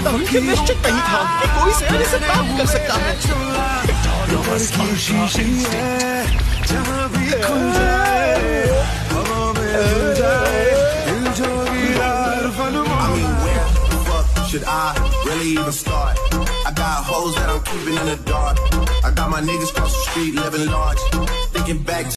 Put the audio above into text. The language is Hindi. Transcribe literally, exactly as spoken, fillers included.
जानता हूँ कि निश्चित नहीं था कि कोई मेरे से काम कर सकता है। जहाँ भी खुल जाए, हवा में खुल जाए, दिल जो गिरार फन should I really even start? I got hoes that I'm keeping in the dark. I got my niggas across the street living large. Thinking back